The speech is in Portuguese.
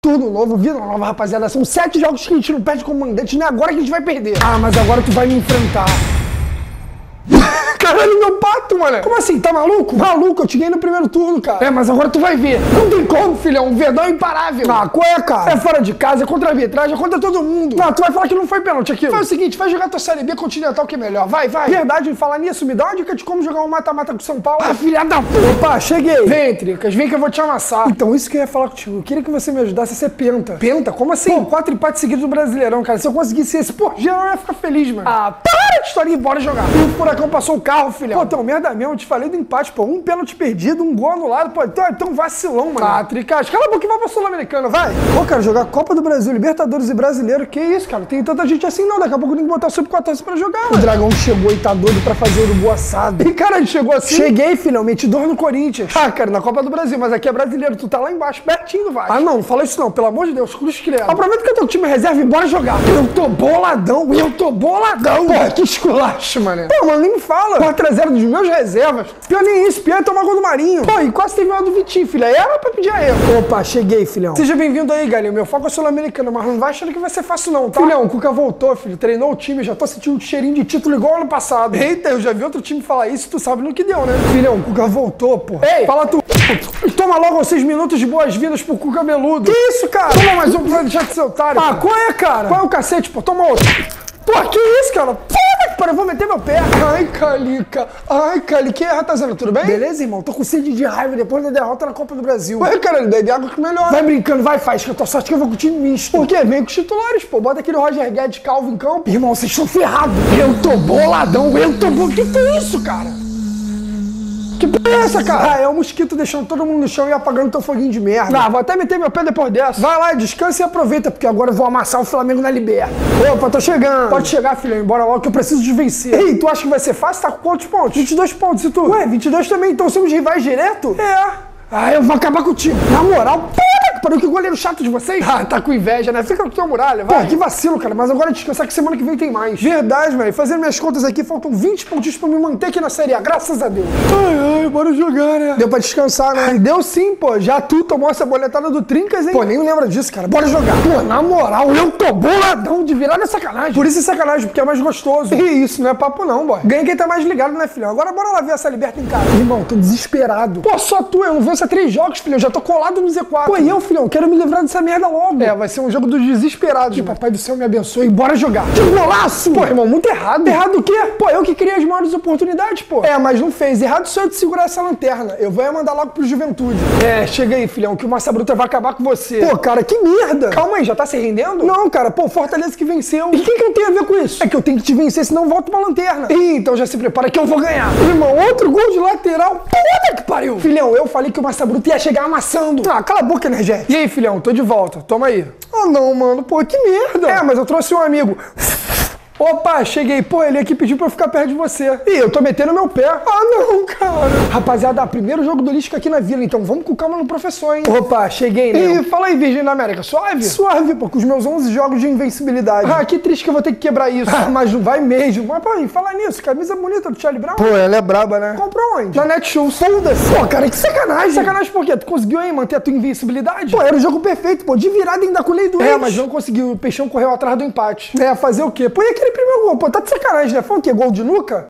tudo novo, vida nova, rapaziada. São 7 jogos que a gente não perde como mandante, não é agora que a gente vai perder. Ah, mas agora tu vai me enfrentar. Caralho, meu pato, mano. Como assim? Tá maluco? Maluco, eu te ganhei no primeiro turno, cara. É, mas agora tu vai ver. Não tem como, filhão. O Verdão é imparável. Ah, qual é, cara? É fora de casa, é contra a arbitragem, é contra todo mundo. Não, tu vai falar que não foi pênalti aquilo. Faz o seguinte, vai jogar tua Série B Continental que é melhor. Vai, vai. Verdade, falar nisso, me dá uma dica de como jogar um mata-mata com São Paulo. Ah, filha da puta. Opa, cheguei. Vem, Tricas, vem que eu vou te amassar. Então, isso que eu ia falar contigo. Eu queria que você me ajudasse a ser penta. Penta? Como assim? Pô, 4 empates seguidos do Brasileirão, cara. Se eu conseguisse esse, pô, geral ia ficar feliz, mano. Ah, para de historinha e bora jogar. E o furacão passou o carro, filhão. Pô, então, merda mesmo, eu te falei do empate, pô. Um pênalti perdido, um gol anulado, pô. Então vacilão, mano. Ah, Tricas, cala a boca e vai pra Sul-Americana, vai. Pô, cara, jogar Copa do Brasil, Libertadores e Brasileiro, que isso, cara? Tem tanta gente assim não, daqui a pouco eu tenho que botar o Sub-14 pra jogar, mano. O Dragão chegou e tá doido pra fazer o urubu assado. E, cara, ele chegou assim. Cheguei, filhão, meti dor no Corinthians. Ah, cara, na Copa do Brasil, mas aqui é brasileiro, tu tá lá embaixo, pertinho, vai. Ah, não fala isso não, pelo amor de Deus, cruz credo. Aproveita que eu tenho time reserva e bora jogar. Eu tô boladão. Pô, que esculacho, mano. Pô, mano, nem me fala. 4x0 dos meus reservas. Pior nem isso, pior é tomar gol do Marinho. Pô, e quase teve uma do Vitinho, filha. Era pra pedir a erro. Opa, cheguei, filhão. Seja bem-vindo aí, galera. Meu foco é Sul-Americano, mas não vai achando que vai ser fácil não, tá? Filhão, o Cuca voltou, filho. Treinou o time, já tô sentindo um cheirinho de título igual ano passado. Eita, eu já vi outro time falar isso, tu sabe no que deu, né? Filhão, o Cuca voltou, pô. Ei, fala tu. Toma logo 6 minutos de boas-vindas pro Cuca Meludo. Que isso, cara? Toma mais um pra deixar de ser otário. Ah, qual é, cara? Qual é o cacete, pô? Toma outro. Pô, que isso, cara? Puta que pariu, eu vou meter meu pé. Ai, Calica. Ai, Calica. E aí, Ratazana, tudo bem? Beleza, irmão? Tô com sede de raiva depois da derrota na Copa do Brasil. Ué, cara, ele deve água que melhor. Vai brincando, vai, faz, que eu tô sorte que eu vou com o time misto. Por quê? Vem com os titulares, pô. Bota aquele Roger Guedes calvo em campo. Irmão, vocês estão ferrados. Eu tô boladão, Que é isso, cara? Que porra é essa, cara? Ah, é o mosquito deixando todo mundo no chão e apagando teu foguinho de merda. Ah, vou até meter meu pé depois dessa. Vai lá, descansa e aproveita, porque agora eu vou amassar o Flamengo na Liberta. Opa, tô chegando. Pode chegar, filhão, embora logo que eu preciso de vencer. Ei, tu acha que vai ser fácil? Tá com quantos pontos? 22 pontos, e tu? Ué, 22 também, então somos rivais direto? É. Ah, eu vou acabar contigo. Na moral, puta que pariu, que goleiro chato de vocês. Ah, tá com inveja, né? Fica com tua muralha, vai. Pô, que vacilo, cara. Mas agora descansar que semana que vem tem mais. Verdade, velho. Fazendo minhas contas aqui, faltam 20 pontinhos pra me manter aqui na Série A, graças a Deus. Ai, bora jogar, né? Deu pra descansar, né? Deu sim, pô. Já tu tomou essa boletada do Trincas, hein? Pô, nem lembra disso, cara. Bora jogar. Pô, na moral, eu tô boladão de virar é sacanagem. Por isso é sacanagem, porque é mais gostoso. E isso, não é papo não, boy. Ganha quem tá mais ligado, né, filhão? Agora bora lá ver essa Liberta em casa. Irmão, tô desesperado. Pô, só tu, eu não venço há 3 jogos, filhão. Eu já tô colado no Z4. Pô, e eu, filhão, quero me livrar dessa merda logo. É, vai ser um jogo dos desesperados. Que papai do céu me abençoe e bora jogar. Que golaço! Pô, irmão, muito errado. Errado o quê? Pô, eu que criei as maiores oportunidades, pô. É, mas não fez. Errado sou eu de segurar essa lanterna. Eu vou mandar logo pro Juventude. É, chega aí, filhão, que o Massa Bruta vai acabar com você. Pô, cara, que merda. Calma aí, já tá se rendendo? Não, cara, pô, Fortaleza que venceu. E o que eu tenho a ver com isso? É que eu tenho que te vencer, senão eu volto pra lanterna. Ih, então já se prepara que eu vou ganhar. Irmão, outro gol de lateral. Puta que pariu. Filhão, eu falei que o Massa Bruta ia chegar amassando. Ah, cala a boca, energético. E aí, filhão, tô de volta. Toma aí. Ah, não, mano. Pô, que merda. É, mas eu trouxe um amigo. Opa, cheguei. Pô, ele aqui pediu pra eu ficar perto de você. Ih, eu tô metendo meu pé. Ah, não, cara. Rapaziada, primeiro jogo do Lisca aqui na vila, então vamos com calma no professor, hein? Opa, cheguei, né? Ih, fala aí, Virgem da América. Suave? Suave, pô, com os meus 11 jogos de invencibilidade. Ah, que triste que eu vou ter que quebrar isso. Ah, mas não vai mesmo. Mas, pô, fala nisso, camisa bonita do Charlie Brown. Pô, ela é braba, né? Comprou onde? Na Netshoes. Foda-se. Pô, cara, que sacanagem. Sacanagem por quê? Tu conseguiu aí manter a tua invencibilidade? Pô, era o jogo perfeito, pô, de virada ainda com lei do ex. É, mas não conseguiu. O Peixão correu atrás do empate. É, fazer o quê? Pô, e aquele primeiro gol? Pô, tá de sacanagem, né? Foi o quê? Gol de nuca?